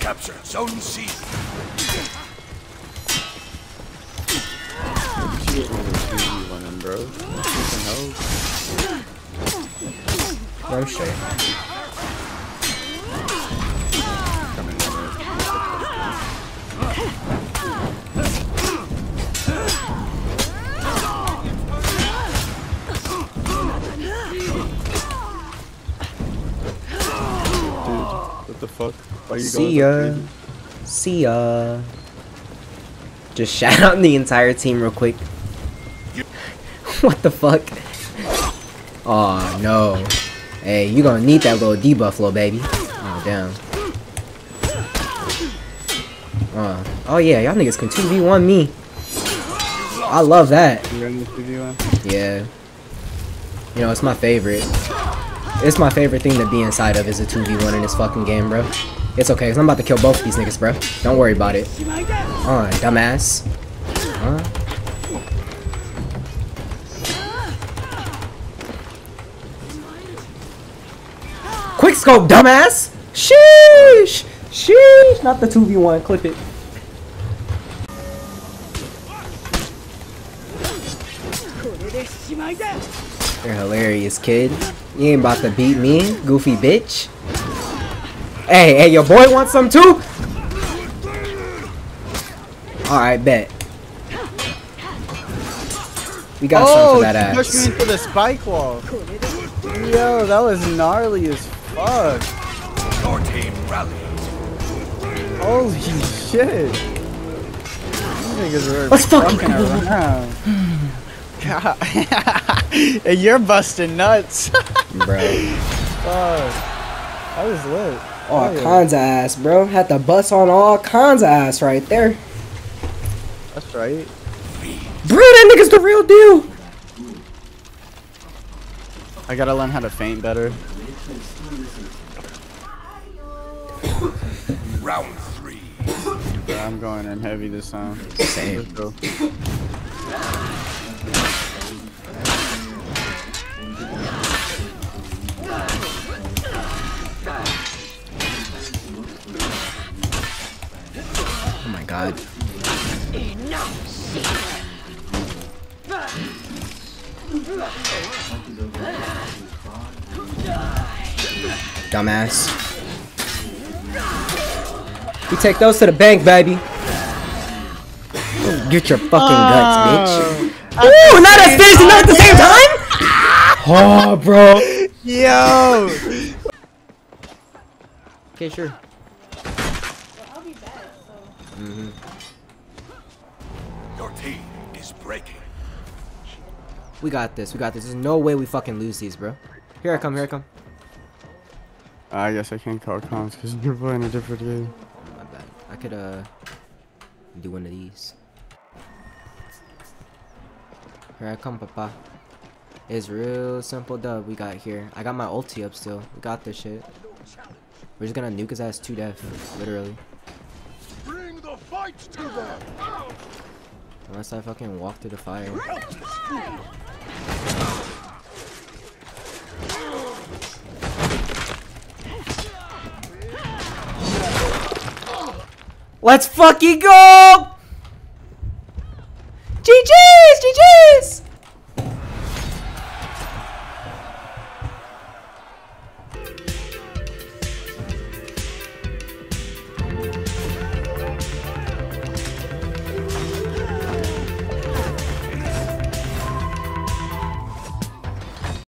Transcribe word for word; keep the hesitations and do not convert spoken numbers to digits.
captured Zone C. Bro, no shit. What the fuck? Why are you See going ya. See ya. Just shout out the entire team real quick. What the fuck? Oh no. Hey, you gonna need that little debuff, little baby. Oh damn. Uh, oh yeah, y'all niggas can two v one me. I love that. You ready to two v one? Yeah. You know, it's my favorite. It's my favorite thing to be inside of is a two v one in this fucking game, bro. It's okay, cause I'm about to kill both of these niggas, bro. Don't worry about it. Uh, dumbass. Huh? Quick scope, dumbass! Sheesh! Sheesh! Not the two v one, clip it. You're hilarious, kid. You ain't about to beat me, goofy bitch. Hey, hey, your boy wants some too? Alright, bet. We got oh, some for that ass. Pushed me into the spike wall. Yo, that was gnarly as fuck. Your team rallied. Holy shit. These niggas were Let's fucking fucking go. around. God. And you're busting nuts. Bro. Fuck. I was lit. All Oh, yeah. kinds of ass, bro. Had to bust on all kinds of ass right there. That's right. Bro, that nigga's the real deal. I gotta learn how to feint better. Round three. Yeah, I'm going in heavy this time. Same. Let's go. Oh my god. Dumbass. You take those to the bank, baby. Get your fucking guts, bitch. Ooh, not as fierce and not at the same time? Oh, bro. Yo! Okay, sure. Well, I'll be back, so. Mm-hmm. Your team is breaking. We got this. We got this. There's no way we fucking lose these, bro. Here I come. Here I come. I guess I can't call comms because you're playing a different game. My bad. I could, uh, do one of these. Here I come, papa. It's real simple dub we got here. I got my ulti up still. We got this shit. We're just gonna nuke his ass to death. Literally. Bring the fight to them. Unless I fucking walk through the fire. Let's fucking go!